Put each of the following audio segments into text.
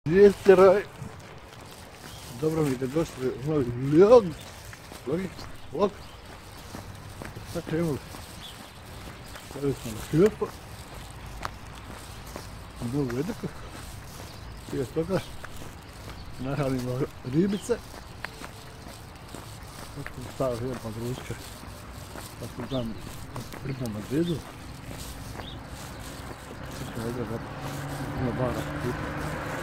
Vjesteraj. Dobro mi da došli u novi vlog. Vlog. Sad krenuli. Stavili smo na krupu. Mnogo vedaka. Prije toga nahranimo ribice. Sad smo stavili jedan od ručka. Sad smo znam na Madridu. Sad smo ovdje na bara kupa.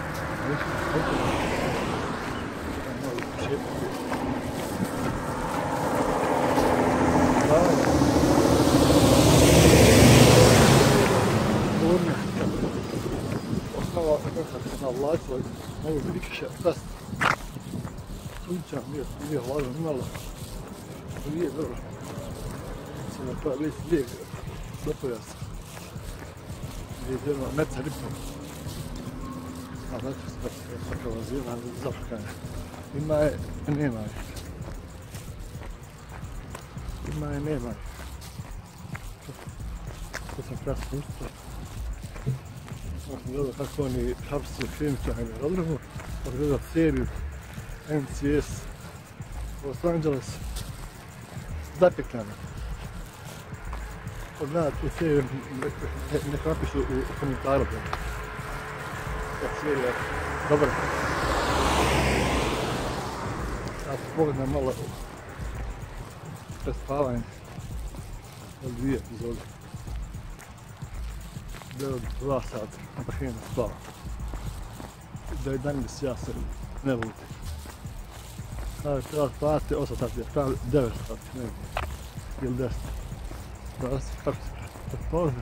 Osnova kako se navlačila ovo prikiša tast. Sunča nije hladno nimalo. Nije dobro. Se napravi već lijek do pojasa. Gdje je jedno meca ripom. A znači se takva zima zafrkanja. Ima je, nema je. Ima je, nema je. To sam krasno ustao. Sam gledao kako oni hapsuju filmike na aerodromu. Sam gledao seriju NCS Los Angeles. Zapekljano. Ko gleda tu seriju, neka napišu u komentaru. Ta serija je dobra. Ja pogledam malo prespavanje od 2 epizode. 2 sata, pa hina spava. Da je dan ja se ne lutim. Kada treba spavati 8 sati, ja spavam 9 sati, ne znam, ili 10. Da se kako se prepoznaš.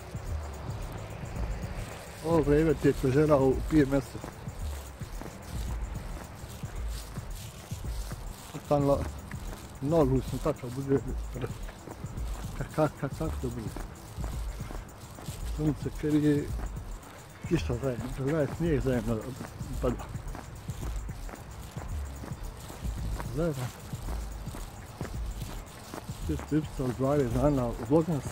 Ovo vreme ti je ko žena u PMS-u. Stalno nogu sam tako bude, kako to bude. Sunce krije, kiša zajedno, gledaj snijeg zajedno pada. Zajedno. Čisto ipsa od 12 dana u Vlognas.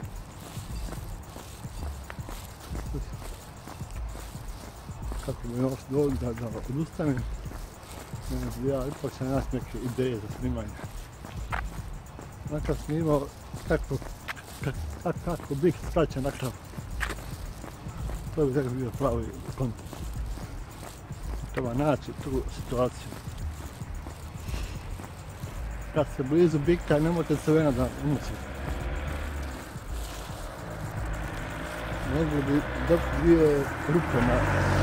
Kako mi još dođe da odustanem. Ja ipak sam naći neke ideje za snimanje. Nakon snimao kako bih skraćen nakon. To bi tako bio pravi kontent. Treba naći tu situaciju. Kad ste blizu bika, nemojte se vena da umucite. Mogli bi dobiti 2 ruke na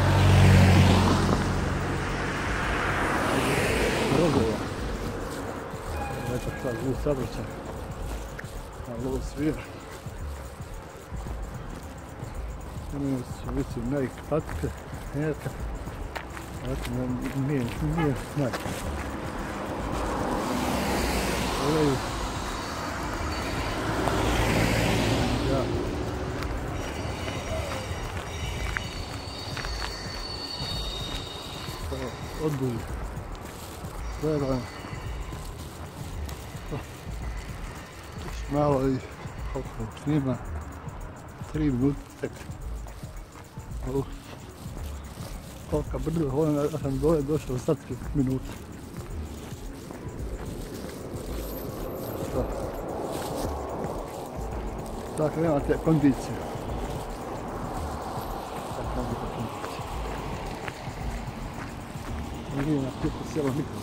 rogova. Eto šta zvuk saobraćaj. Na lov svira. Imaju su vici Nike patike, njerka. Eto nije Nike. Gledaju. Ja. Odbuvi. Gledam. Još malo i koliko snima. 3 minuti tek. Kolika brzo hodam, ja sam dole došao sad 3 minuta. Dakle, nemate kondicije. Dakle, nemate kondicije. Nije na pipu sjelo nikad.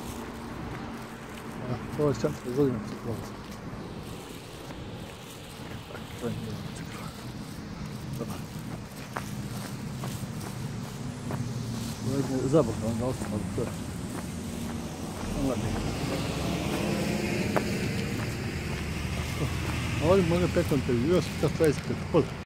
Ovo je 4 godina se prolazi. Dakle, nije na cikla. Dobar. Ovo je zabavno, onda ostalo to je. Onda nije. Ovdje može petom te još, kad 25 hoda.